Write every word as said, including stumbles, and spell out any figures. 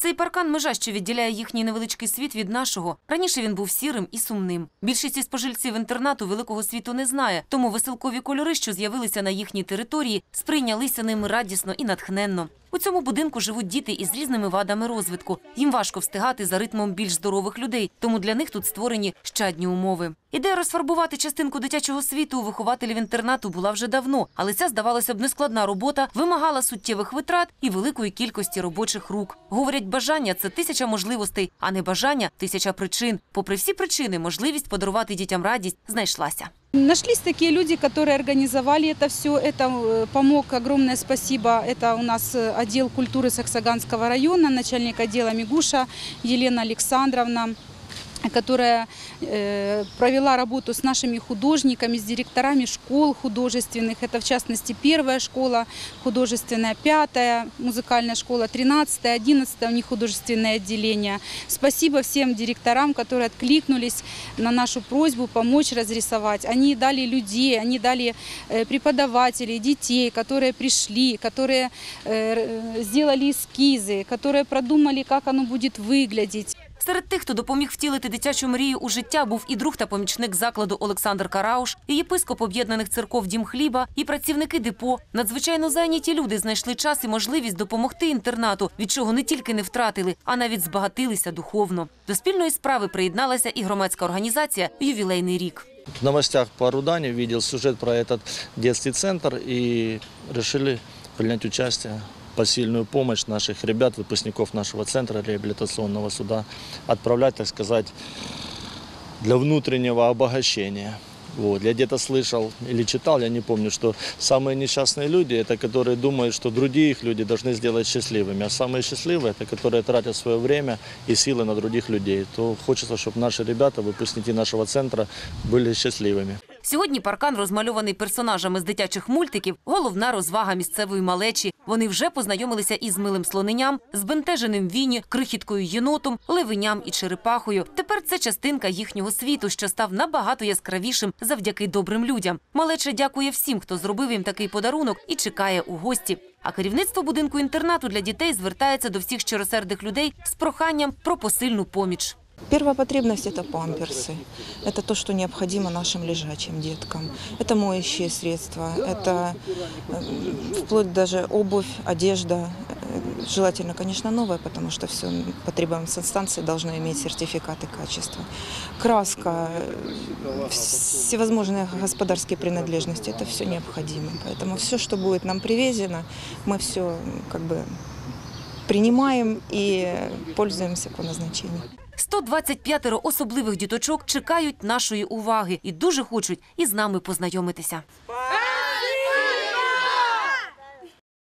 Цей паркан – межа, що відділяє їхній невеличкий світ від нашого. Раніше він був сірим і сумним. Більшість із спожильців інтернату великого світу не знає, тому веселкові кольори, що з'явилися на їхній території, сприйнялися ними радісно і натхненно. У цьому будинку живуть діти із різними вадами розвитку. Їм важко встигати за ритмом більш здорових людей, тому для них тут створені щадні умови. Ідея розфарбувати частинку дитячого світу у вихователів інтернату була вже давно, але ця, здавалося б, нескладна робота вимагала суттєвих витрат і великої кількості робочих рук. Говорять, бажання – це тисяча можливостей, а не бажання – тисяча причин. Попри всі причини, можливість подарувати дітям радість знайшлася. Нашлись такие люди, которые организовали это все. Это помог, огромное спасибо. Это у нас отдел культуры Саксаганского района, начальник отдела Мигуша Елена Александровна, которая э, провела работу с нашими художниками, с директорами школ художественных. Это, в частности, первая школа художественная, пятая музыкальная школа, тринадцатая, одиннадцатая у них художественное отделение. Спасибо всем директорам, которые откликнулись на нашу просьбу помочь разрисовать. Они дали людей, они дали э, преподавателей, детей, которые пришли, которые э, сделали эскизы, которые продумали, как оно будет выглядеть. Серед тих, хто допоміг втілити дитячу мрію у життя, був і друг та помічник закладу Олександр Карауш, і єпископ об'єднаних церков «Дім хліба», і працівники депо. Надзвичайно зайняті люди знайшли час і можливість допомогти інтернату, від чого не тільки не втратили, а навіть збагатилися духовно. До спільної справи приєдналася і громадська організація «Ювілейний рік». В новостях по Рудані видел сюжет про этот детский центр и решили принять участие. Посильную помощь наших ребят, выпускников нашего центра реабилитационного суда отправлять, так сказать, для внутреннего обогащения. Вот. Я где-то слышал или читал, я не помню, что самые несчастные люди – это которые думают, что другие их люди должны сделать счастливыми, а самые счастливые – это которые тратят свое время и силы на других людей. То хочется, чтобы наши ребята, выпускники нашего центра, были счастливыми. Сьогодні паркан, розмальований персонажами з дитячих мультиків, головна розвага місцевої малечі. Вони вже познайомилися із милим слоненям, збентеженим Віні, крихіткою єнотом, левеням і черепахою. Тепер це частинка їхнього світу, що став набагато яскравішим завдяки добрим людям. Малеча дякує всім, хто зробив їм такий подарунок і чекає у гості. А керівництво будинку-інтернату для дітей звертається до всіх щиросердих людей з проханням про посильну поміч. Первая потребность – это памперсы. Это то, что необходимо нашим лежачим деткам. Это моющие средства, это вплоть даже обувь, одежда. Желательно, конечно, новая, потому что все по требованиям санстанции должно иметь сертификаты качества. Краска, всевозможные господарские принадлежности – это все необходимо. Поэтому все, что будет нам привезено, мы все как бы принимаем и пользуемся по назначению. сто двадцять п'ять особливих діточок чекають нашої уваги і дуже хочуть із нами познайомитися.